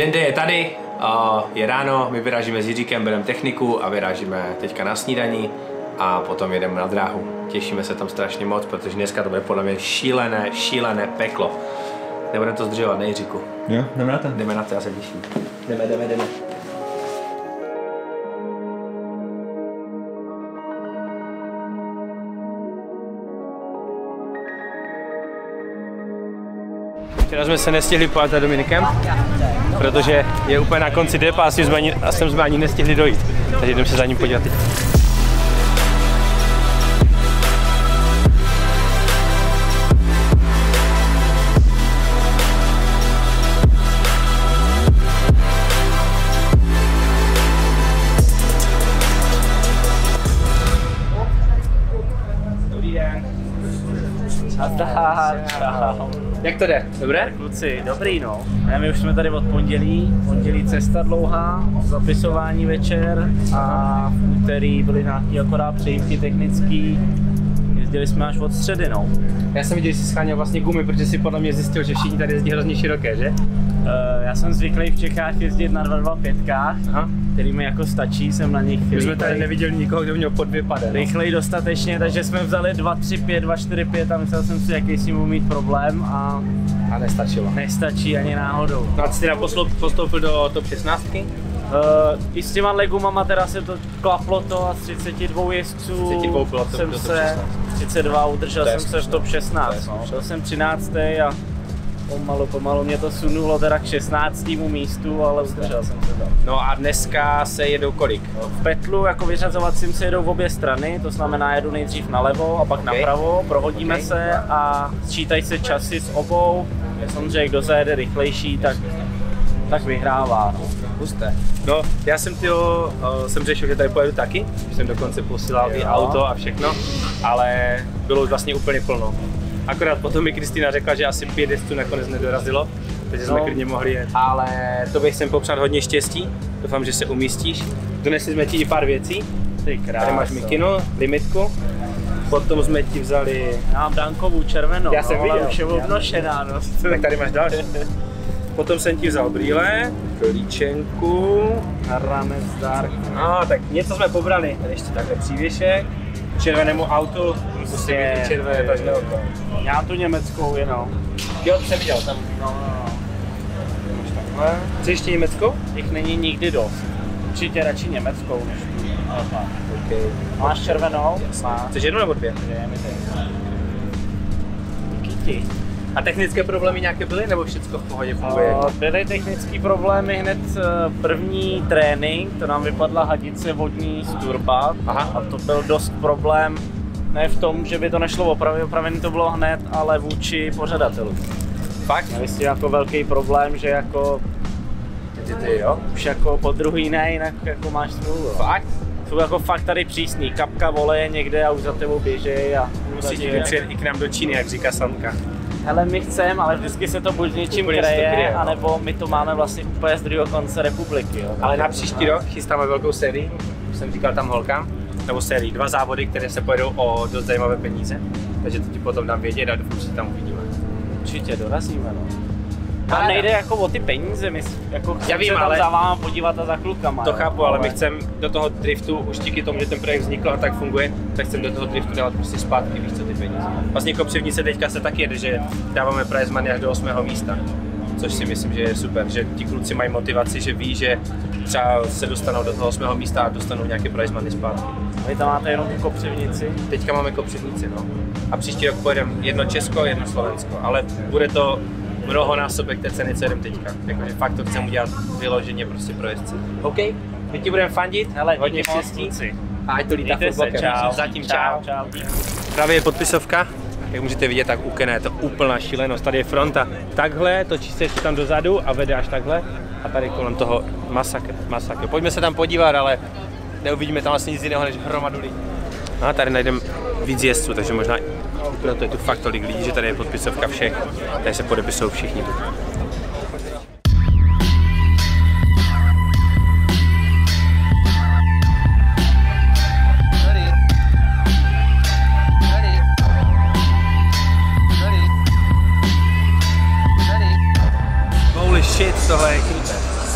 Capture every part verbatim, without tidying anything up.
Den D je tady, je ráno, my vyrážíme s Jiříkem, bereme techniku a vyrážíme teďka na snídaní a potom jedeme na dráhu. Těšíme se tam strašně moc, protože dneska to bude podle mě šílené, šílené peklo. Nebudeme to zdržovat, ne Jiříku? Jo, jdeme na to. Jdeme na to, já se těším. Jdeme, jdeme, jdeme. Včera jsme se nestihli pojít za Dominikem, protože je úplně na konci depa a jsme ani, a jsme ani nestihli dojít. Takže jdeme se za ním podívat teď. Dobrý den. Čau. Jak to jde? Dobré? Kluci, dobrý no. A my už jsme tady od pondělí. Pondělí cesta dlouhá, zapisování večer a v úterý byly nějaký akorát přejímky technický. Jezdili jsme až od středy no. Já jsem viděl, že jsi scháněl vlastně gumy, protože si podle mě zjistil, že všichni tady jezdí hrozně široké, že? Uh, já jsem zvyklý v Čechách jezdit na dva dva pět, který mi jako stačí, jsem na nich. My jsme tady neviděli nikoho, kdo měl po dvě pade. Rychlej dostatečně, takže jsme vzali dva tři pět, dva čtyři pět a myslel jsem si, jaký s ním budu mít problém a... A nestačilo. Nestačí ani náhodou. No a ty jsi teda postoupil do top šestnáctky? Uh, I s těma legumama teda se to klaplo to a z třiceti dvou jezdců třiceti dvou bylo to, jsem to se třicet dva udržel jsem se v top šestnáct. No. Šel jsem třináctý a pomalu, pomalu mě to sunulo teda k šestnáctému místu, ale udržel jsem se tam. No a dneska se jedou kolik? V petlu jako vyřazovacím se jedou v obě strany, to znamená jedu nejdřív nalevo a pak okay. napravo, prohodíme okay. se a sčítají se časy s obou. Samozřejmě kdo zajede rychlejší, tak, tak vyhrává. No. Husté. No, já jsem tyjo, uh, jsem řešil, že tady pojedu taky, že jsem dokonce posílal i auto a všechno, ale bylo už vlastně úplně plno. Akorát potom mi Kristýna řekla, že asi pět jezdců nakonec nedorazilo, takže jsme no. klidně mohli jet. Ale to bych sem popřát hodně štěstí, doufám, že se umístíš. Donesli jsme ti i pár věcí. Ty krás, tady máš mikinu, limitku. Potom jsme ti vzali... Já mám dankovou červenou, já jsem no, viděl. Už je obnošená. No. Tak tady máš další. Potom jsem ti vzal brýle, klíčenku, ranec dark. No, tak něco jsme pobrali, tady ještě takhle přívěšek. K červenému autu musí být červené tažné oko. Já mám tu německou jenom. Jo, to jsem viděl tam. No, no, no. Takhle. Chceš ještě německou? Těch není nikdy dost. Určitě radši německou než tu. Okay. Máš červenou? Máš. Chceš jednu nebo dvě? Dvě, mi teď. Díky ti. A technické problémy nějaké byly, nebo všechno v pohodě funguje? Byly technické problémy hned první trénink, to nám vypadla hadice vodní z turba. Aha. A to byl dost problém, ne v tom, že by to nešlo opravit, opravení to bylo hned, ale vůči pořadatelům. Fakt? Myslím jako velký problém, že jako, ty, ty, jo? Už jako po druhý ne, jinak jako máš smůlu. Fakt? Jsou jako fakt tady přísný, kapka voleje někde a už za tebou běžej a... Musíš přijet i k nám do Číny, jak říká Sanka. Hele, my chceme, ale vždycky se to buď něčím kreje, kryje, anebo my to máme vlastně úplně z druhého konce republiky. Jo. Ale na příští rok chystáme velkou sérii, už jsem říkal tam holkám, nebo sérii, dva závody, které se pojedou o dost zajímavé peníze, takže to ti potom dám vědět a doufám, že tam uvidíme. Určitě dorazíme, no. Tam nejde jako o ty peníze, my jako chceme se tam ale... za váma podívat a za klukama. To jo, chápu, ale my chceme do toho driftu, už díky tomu, že ten projekt vznikl a tak funguje, tak chceme do toho driftu dávat prostě zpátky, víš co, ty peníze. Vlastně kopřivnice teďka se taky jede, že dáváme prize money až do osmého místa, což si myslím, že je super, že ti kluci mají motivaci, že ví, že třeba se dostanou do toho osmého místa a dostanou nějaké prize money zpátky. Vy tam máte jenom tu kopřivnici? Teďka máme kopřivnici, no. A příští rok pojedeme jedno Česko, jedno Slovensko, ale bude to mnohonásobek té ceny, co jedem teďka. Jakože fakt to chcem udělat vyloženě prostě pro jezdce. OK, my ti budeme fandit, hele, hodně štěstí. A ať to lítá fotbalkem. Zatím čau. Čau, čau. Právě je podpisovka. Jak můžete vidět, tak U Kena je to úplná šílenost. Tady je fronta takhle, točí se ještě tam dozadu a vede až takhle. A tady kolem toho masakr, masakr. Pojďme se tam podívat, ale neuvidíme tam vlastně nic jiného než hromadu lidí. No a tady najdeme víc jezdců, takže možná proto je tu fakt tolik lidí, že tady je podpisovka všech. Tady se podepisují všichni tu. Holy shit, tohle je kruté.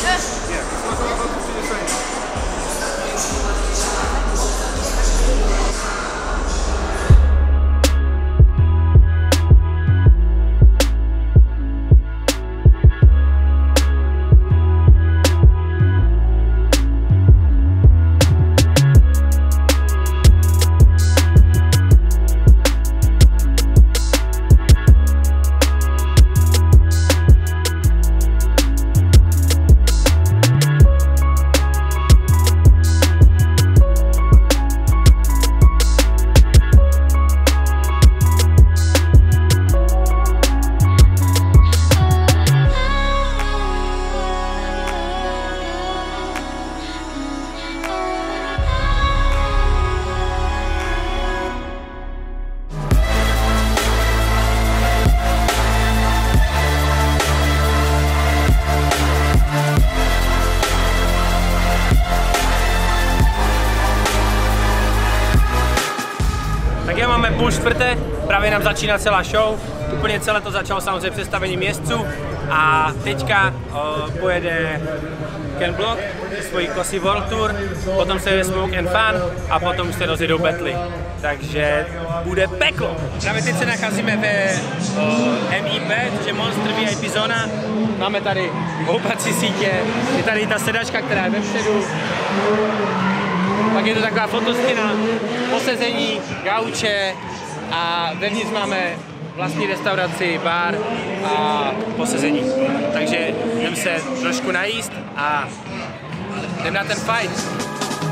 Tak já máme půl čtvrté, právě nám začíná celá show, úplně celé to začalo samozřejmě představením jezdců a teďka o, pojede Ken Block se svojí Cosi World Tour, potom se jde Smoke and Fun a potom se rozjedou battle. Takže bude peklo. Právě teď se nacházíme ve o, M I P, což je Monster V I P zóna. Máme tady houpací sítě, je tady ta sedačka, která je vepředu. Pak je to taková fotostina, posezení, gauče a vevnitř máme vlastní restauraci, bar a posezení. Takže jdem se trošku najíst a jdem na ten fight.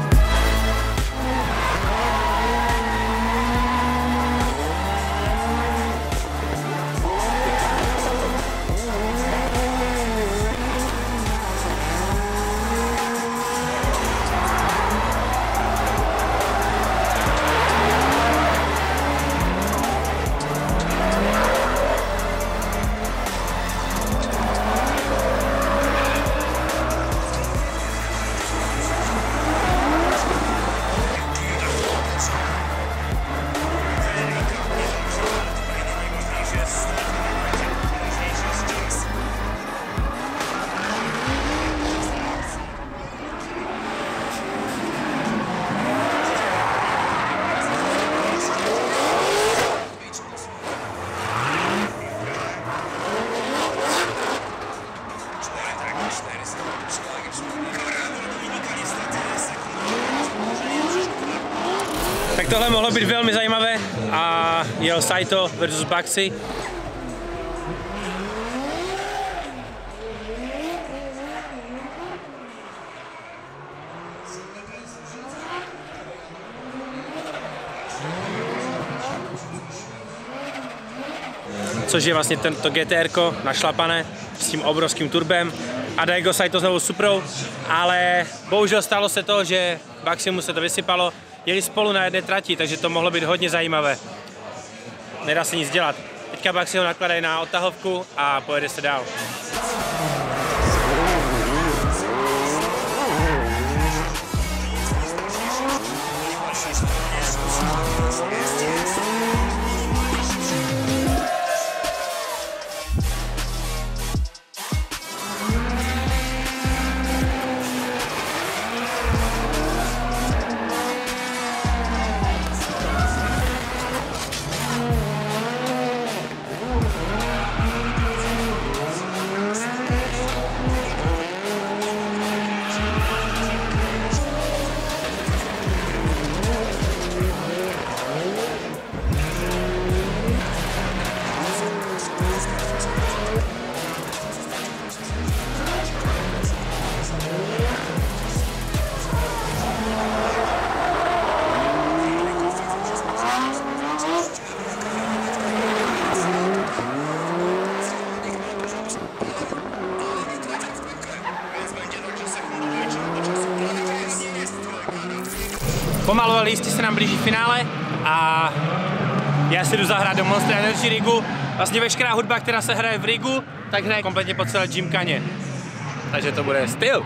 Tak tohle mohlo být velmi zajímavé a jel Saito versus Baxi. Což je vlastně tento G T R ko našlapané s tím obrovským turbem a Daigo Saito znovu Suprou, ale bohužel stalo se to, že Baximu se to vysypalo, jeli spolu na jedné trati, takže to mohlo být hodně zajímavé. Nedá se nic dělat. Teďka Baxi ho nakladají na odtahovku a pojede se dál. Pomalu, ale jistě se nám blíží finále a já si jdu zahrát do Monster Energy rigu. Vlastně veškerá hudba, která se hraje v rigu, tak hraje kompletně po celé gymkaně. Takže to bude styl.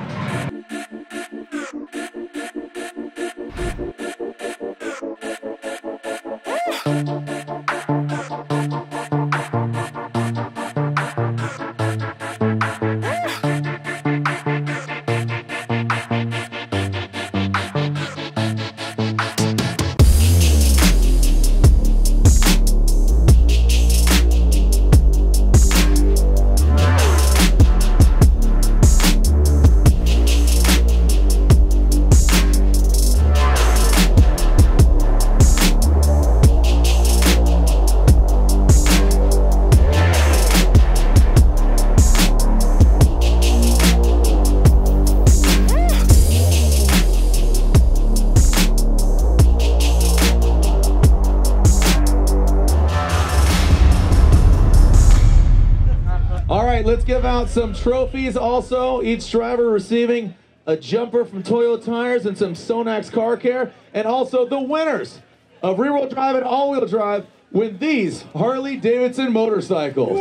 let's give out some trophies also. Each driver receiving a jumper from Toyo Tires and some Sonax Car Care. And also the winners of rear-wheel drive and all-wheel drive win these Harley Davidson motorcycles.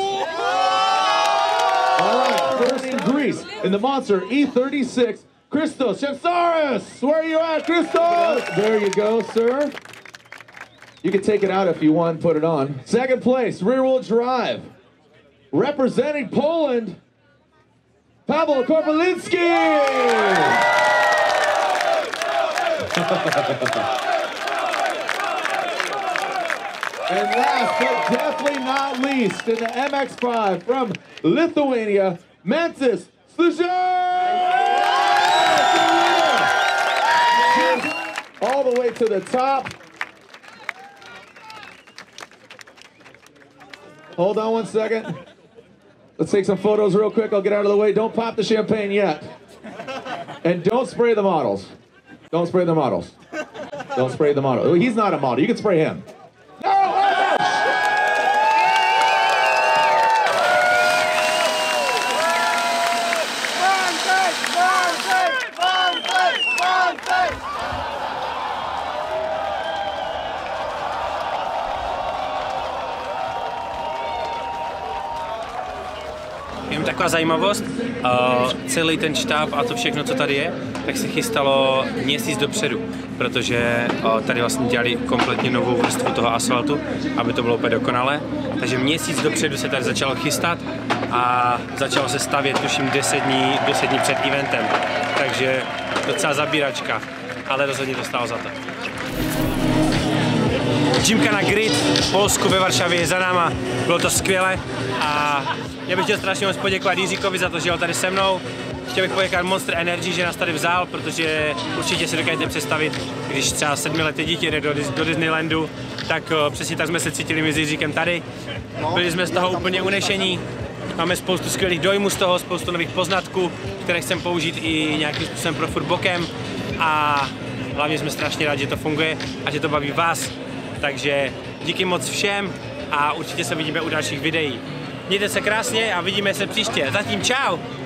All right, first in Greece in the Monster E thirty-six, Christos Chansaris. Where are you at, Christos? There you go, sir. You can take it out if you want, put it on. Second place, rear-wheel drive. Representing Poland, Pavel Korpolinski. And last but definitely not least, in the M X five from Lithuania, Mantis Služa. All the way to the top. Hold on one second. Let's take some photos real quick. I'll get out of the way. Don't pop the champagne yet. And don't spray the models. Don't spray the models. Don't spray the model. He's not a model. You can spray him. No! Jen taková zajímavost, uh, celý ten štáb a to všechno, co tady je, tak se chystalo měsíc dopředu, protože uh, tady vlastně dělali kompletně novou vrstvu toho asfaltu, aby to bylo úplně dokonalé. Takže měsíc dopředu se tady začalo chystat a začalo se stavět, tuším, deset dní, deset dní před eventem. Takže docela zabíračka, ale rozhodně to stálo za to. Gymkhana Grid v Polsku ve Varšavě je za náma, bylo to skvělé a já bych chtěl strašně moc poděkovat Jiříkovi za to, že jel tady se mnou. Chtěl bych poděkovat Monster Energy, že nás tady vzal, protože určitě si dokážete představit, když třeba sedmileté dítě jde do, do Disneylandu, tak uh, přesně tak jsme se cítili my s Jiříkem tady. Byli jsme z toho úplně unešení, máme spoustu skvělých dojmů z toho, spoustu nových poznatků, které chceme použít i nějakým způsobem pro furt bokem a hlavně jsme strašně rádi, že to funguje a že to baví vás. Takže díky moc všem a určitě se vidíme u dalších videí. Mějte se krásně a vidíme se příště. Zatím čau!